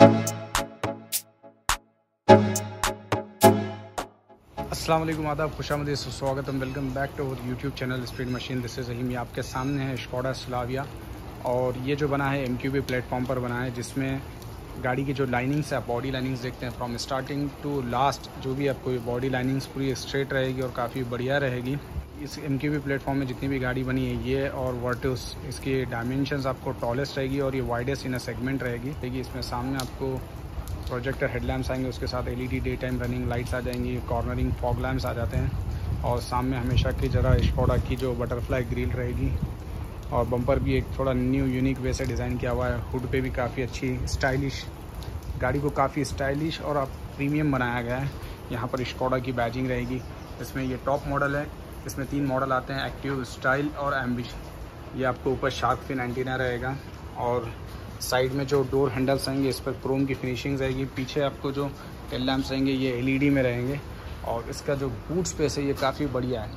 अस्सलाम वालेकुम, आदाब, खुशामदीद, स्वागतम, welcome back to YouTube channel speed machine. This is Aheem. आपके सामने है स्कोडा स्लाविया और ये जो बना है MQB प्लेटफॉर्म पर बना है, जिसमें गाड़ी की जो लाइनिंग्स है, बॉडी लाइनिंग्स देखते हैं फ्रॉम स्टार्टिंग टू लास्ट। जो भी आपको बॉडी लाइनिंग्स पूरी स्ट्रेट रहेगी और काफ़ी बढ़िया रहेगी। इस MQB प्लेटफॉर्म में जितनी भी गाड़ी बनी है ये और वर्टस, इसकी डायमेंशंस आपको टॉलेस्ट रहेगी और ये वाइडेस्ट इन अ सेगमेंट रहेगी। इसमें सामने आपको प्रोजेक्टर हेडलैम्प्स आएंगे, उसके साथ LED day time running lights आ जाएंगी, कॉर्नरिंग फॉग लैम्प्स आ जाते हैं और सामने हमेशा की जगह स्कोडा की जो बटरफ्लाई ग्रिल रहेगी और बम्पर भी एक थोड़ा न्यू यूनिक वे से डिज़ाइन किया हुआ है। हुड पे भी काफ़ी अच्छी स्टाइलिश, गाड़ी को काफ़ी स्टाइलिश और आप प्रीमियम बनाया गया है। यहाँ पर स्कोडा की बैजिंग रहेगी। इसमें ये टॉप मॉडल है। इसमें 3 मॉडल आते हैं, एक्टिव, स्टाइल और एम्बिश। ये आपको ऊपर शार्क फिन एंटीना रहेगा और साइड में जो डोर हैंडल्स आएंगे इस पर क्रोम की फिनिशिंग्स आएगी। पीछे आपको जो टेल लैम्प्स आएंगे ये LED में रहेंगे और इसका जो बूट स्पेस है ये काफ़ी बढ़िया है।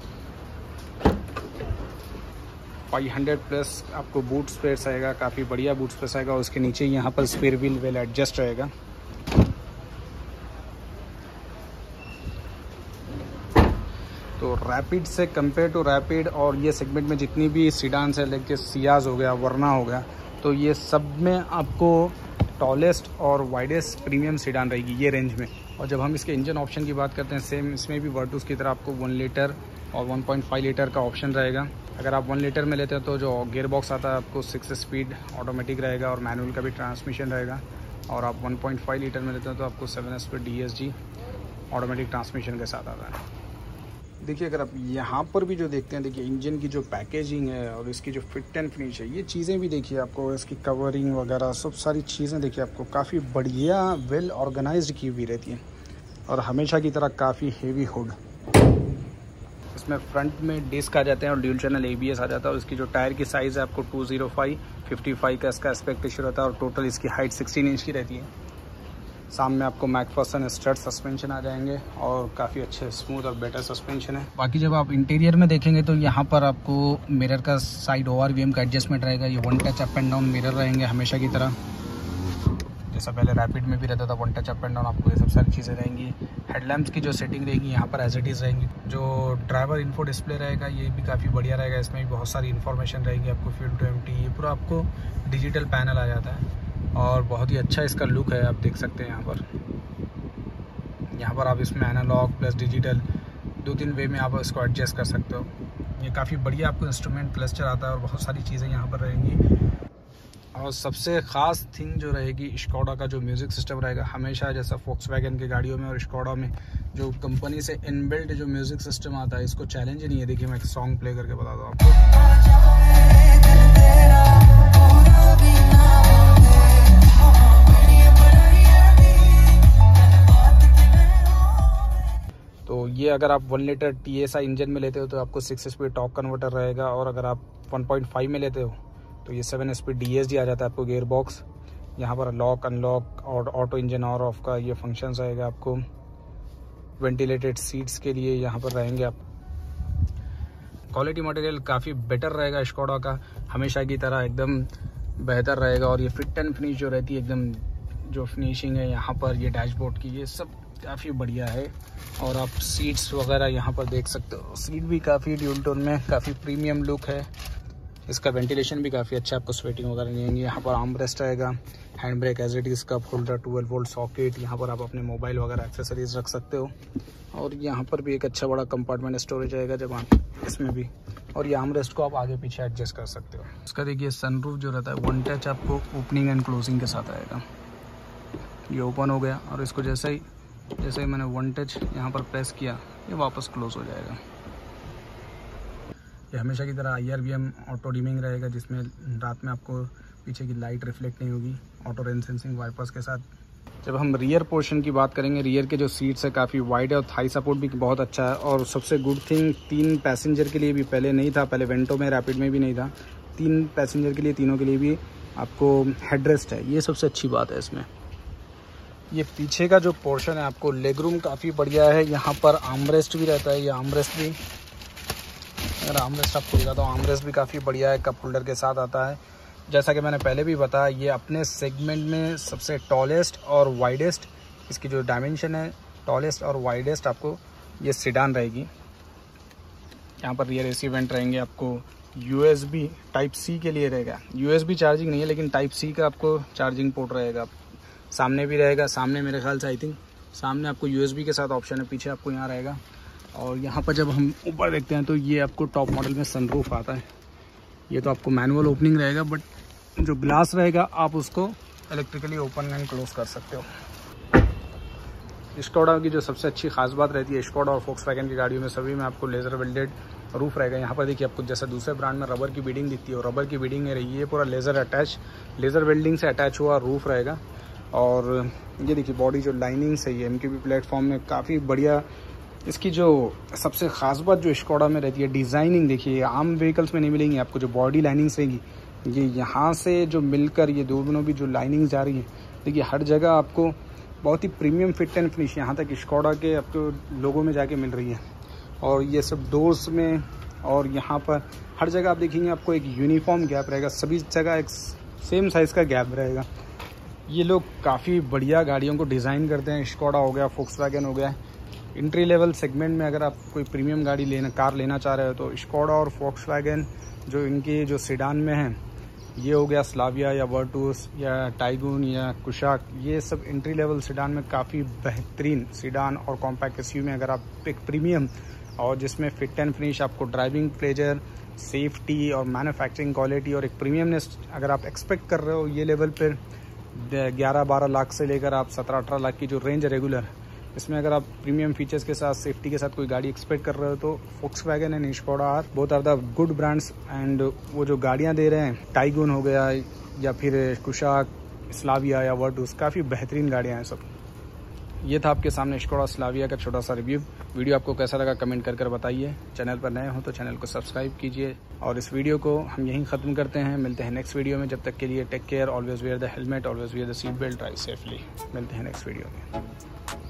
500 प्लस आपको बूट स्पेस आएगा, काफ़ी बढ़िया बूट स्पेस आएगा और उसके नीचे यहाँ पर स्पेयर व्हील वेल एडजस्ट रहेगा। तो रैपिड से कंपेयर टू रैपिड और ये सेगमेंट में जितनी भी सीडान्स है, लेके सियाज हो गया, वरना हो गया, तो ये सब में आपको टॉलेस्ट और वाइडेस्ट प्रीमियम सीडान रहेगी ये रेंज में। और जब हम इसके इंजन ऑप्शन की बात करते हैं, सेम इसमें भी वर्टूस की तरह आपको 1 लीटर और 1.5 लीटर का ऑप्शन रहेगा। अगर आप 1 लीटर में लेते हैं तो जो गियर बॉक्स आता है आपको 6 स्पीड ऑटोमेटिक रहेगा और मैनुअल का भी ट्रांसमिशन रहेगा। और आप 1.5 लीटर में लेते हैं तो आपको 7 स्पीड DSG ऑटोमेटिक ट्रांसमिशन के साथ आता है। देखिए, अगर आप यहाँ पर भी जो देखते हैं, देखिए इंजन की जो पैकेजिंग है और इसकी जो फिट एंड फिनिश है, ये चीज़ें भी देखिए, आपको इसकी कवरिंग वगैरह सब सारी चीज़ें देखिए आपको काफ़ी बढ़िया वेल ऑर्गेनाइज्ड की हुई रहती हैं और हमेशा की तरह काफ़ी हेवी हुड। इसमें फ्रंट में डिस्क आ जाते हैं और ड्यूल चैनल ABS आ जाता है और इसकी जो टायर की साइज़ है आपको 205/55 का इसका एस्पेक्ट रेशियो रहता है और टोटल इसकी हाइट 16 इंच की रहती है। सामने आपको मैकफर्सन स्टड सस्पेंशन आ जाएंगे और काफ़ी अच्छे स्मूथ और बेटर सस्पेंशन है। बाकी जब आप इंटीरियर में देखेंगे तो यहाँ पर आपको मिरर का साइड ORVM का एडजस्टमेंट रहेगा। ये 1 touch up and down mirror रहेंगे हमेशा की तरह, जैसा पहले रैपिड में भी रहता था 1 टच अप एंड डाउन, आपको ये सब सारी चीज़ें रहेंगी। हेडलैम्प्स की जो सेटिंग रहेगी यहाँ पर एज इट इज़ रहेंगी। जो ड्राइवर इन्फो डिस्प्ले रहेगा ये भी काफ़ी बढ़िया रहेगा। इसमें भी बहुत सारी इन्फॉर्मेशन रहेगी आपको, फ्यूल टू एम्प्टी, ये पूरा आपको डिजिटल पैनल आ जाता है और बहुत ही अच्छा इसका लुक है। आप देख सकते हैं यहाँ पर आप इसमें एनालॉग प्लस डिजिटल 2-3 वे में आप इसको एडजस्ट कर सकते हो। ये काफ़ी बढ़िया आपको इंस्ट्रूमेंट क्लस्टर आता है और बहुत सारी चीज़ें यहाँ पर रहेंगी। और सबसे ख़ास थिंग जो रहेगी स्कोडा का जो म्यूज़िक सिस्टम रहेगा, हमेशा जैसा फोक्सवैगन की गाड़ियों में और स्कोडा में जो कंपनी से इनबिल्ट जो म्यूज़िक सिस्टम आता है, इसको चैलेंज ही नहीं है। देखिए, मैं एक सॉन्ग प्ले करके बताता हूँ आपको। तो ये अगर आप 1 लीटर TSI इंजन में लेते हो तो आपको 6 स्पीड टॉर्क कन्वर्टर रहेगा और अगर आप 1.5 में लेते हो तो ये 7 स्पीड DSG आ जाता है आपको गियर बॉक्स। यहाँ पर लॉक अनलॉक और ऑटो इंजन और ऑफ का ये फंक्शन रहेगा आपको। वेंटिलेटेड सीट्स के लिए यहाँ पर रहेंगे आप। क्वालिटी मटेरियल काफ़ी बेटर रहेगा स्कोडा का, हमेशा की तरह एकदम बेहतर रहेगा। और ये फिट एंड फिनिश जो रहती है एकदम, जो फिनिशिंग है यहाँ पर ये डैशबोर्ड की, ये सब काफ़ी बढ़िया है। और आप सीट्स वगैरह यहाँ पर देख सकते हो, सीट भी काफ़ी ड्यूल टोन में काफ़ी प्रीमियम लुक है। इसका वेंटिलेशन भी काफ़ी अच्छा, आपको स्वेटिंग वगैरह नहीं आएंगी। यहाँ पर आर्म रेस्ट रहेगा, hand brake as it is, cup holder, 12 volt socket, यहाँ पर आप अपने मोबाइल वगैरह एक्सेसरीज रख सकते हो। और यहाँ पर भी एक अच्छा बड़ा कंपार्टमेंट स्टोरेज आएगा जब आप इसमें भी, और ये आर्म रेस्ट को आप आगे पीछे एडजस्ट कर सकते हो। इसका देखिए सनरूफ जो रहता है 1 टच आपको ओपनिंग एंड क्लोजिंग के साथ आएगा। ये ओपन हो गया और इसको जैसे ही मैंने 1 टच यहाँ पर प्रेस किया, ये वापस क्लोज हो जाएगा। ये हमेशा की तरह IRVM ऑटो डिमिंग रहेगा, जिसमें रात में आपको पीछे की लाइट रिफ्लेक्ट नहीं होगी, ऑटो रेन सेंसिंग वाइपर्स के साथ। जब हम रियर पोर्शन की बात करेंगे, रियर के जो सीट्स है काफ़ी वाइड है और थाई सपोर्ट भी बहुत अच्छा है। और सबसे गुड थिंग, 3 पैसेंजर के लिए भी पहले नहीं था, पहले वेंटो में रैपिड में भी नहीं था, 3 पैसेंजर के लिए, तीनों के लिए भी आपको हेडरेस्ट है, ये सबसे अच्छी बात है इसमें। ये पीछे का जो पोर्शन है आपको लेग रूम काफ़ी बढ़िया है। यहाँ पर आर्मरेस्ट भी रहता है, ये आर्मरेस्ट भी, अगर आर्मरेस्ट आपको दिखाता हूँ, आर्मरेस्ट भी काफ़ी बढ़िया है, कप होल्डर के साथ आता है। जैसा कि मैंने पहले भी बताया, ये अपने सेगमेंट में सबसे टॉलेस्ट और वाइडेस्ट, इसकी जो डायमेंशन है टॉलेस्ट और वाइडेस्ट आपको ये सीडान रहेगी। यहाँ पर रियर एसी वेंट रहेंगे, आपको USB टाइप C के लिए रहेगा। USB चार्जिंग नहीं है, लेकिन टाइप C का आपको चार्जिंग पोर्ट रहेगा। सामने भी रहेगा, सामने मेरे ख्याल से आई थिंक सामने आपको USB के साथ ऑप्शन है, पीछे आपको यहाँ रहेगा। और यहाँ पर जब हम ऊपर देखते हैं तो ये आपको टॉप मॉडल में सनरूफ आता है। ये तो आपको मैनुअल ओपनिंग रहेगा, बट जो ग्लास रहेगा आप उसको इलेक्ट्रिकली ओपन एंड क्लोज कर सकते हो। स्कोडा की जो सबसे अच्छी खास बात रहती है, स्कोडा और फोक्सवैगन की गाड़ियों में सभी में आपको लेज़र वेल्डेड रूफ रहेगा। यहाँ पर देखिए आपको जैसा दूसरे ब्रांड में रबर की बीडिंग दिखती है, और रबर की बीडिंग में रही है पूरा लेज़र वेल्डिंग से अटैच हुआ रूफ रहेगा। और ये देखिए बॉडी जो लाइनिंग सही है, MQB प्लेटफॉर्म में काफ़ी बढ़िया। इसकी जो सबसे ख़ास बात जो स्कोडा में रहती है, डिज़ाइनिंग देखिए आम व्हीकल्स में नहीं मिलेंगी आपको। जो बॉडी लाइनिंग्स रहेंगी ये यहाँ से जो मिलकर ये दोनों भी जो लाइनिंग्स जा रही है, देखिए हर जगह आपको बहुत ही प्रीमियम फिट एंड फिनिश यहाँ तक स्कोडा के आपको लोगों में जाके मिल रही है। और ये सब डोर्स में और यहाँ पर हर जगह आप देखेंगे आपको एक यूनिफॉर्म गैप रहेगा, सभी जगह एक सेम साइज़ का गैप रहेगा। ये लोग काफ़ी बढ़िया गाड़ियों को डिज़ाइन करते हैं। स्कोडा हो गया, फोक्सवैगन हो गया। एंट्री लेवल सेगमेंट में अगर आप कोई प्रीमियम गाड़ी कार लेना चाह रहे हो तो स्कोडा और फोक्सवैगन जो इनके जो सीडान में हैं, ये हो गया स्लाविया या वर्टूस या टाइगून या कुशाक, ये सब एंट्री लेवल सीडान में काफ़ी बेहतरीन सीडान और कॉम्पैक्ट SUV में अगर आप एक प्रीमियम और जिसमें फिट एंड फिनिश आपको ड्राइविंग प्लेजर, सेफ्टी और मैन्युफैक्चरिंग क्वालिटी और एक प्रीमियमनेस अगर आप एक्सपेक्ट कर रहे हो, ये लेवल पर 11-12 लाख से लेकर आप 17-18 लाख की जो रेंज है रेगुलर, इसमें अगर आप प्रीमियम फीचर्स के साथ सेफ्टी के साथ कोई गाड़ी एक्सपेक्ट कर रहे हो तो Volkswagen and Skoda are both are the good brands. And वो जो गाड़ियां दे रहे हैं, टाइगून हो गया या फिर कुशाक, स्लाविया या वर्टूस, काफ़ी बेहतरीन गाड़ियां हैं सब। ये था आपके सामने स्कोडा स्लाविया का छोटा सा रिव्यू। वीडियो आपको कैसा लगा कमेंट कर बताइए। चैनल पर नए हो तो चैनल को सब्सक्राइब कीजिए। और इस वीडियो को हम यहीं ख़त्म करते हैं। मिलते हैं नेक्स्ट वीडियो में। जब तक के लिए take care, always wear the helmet, always wear the seat belt, drive safely. मिलते हैं नेक्स्ट वीडियो में।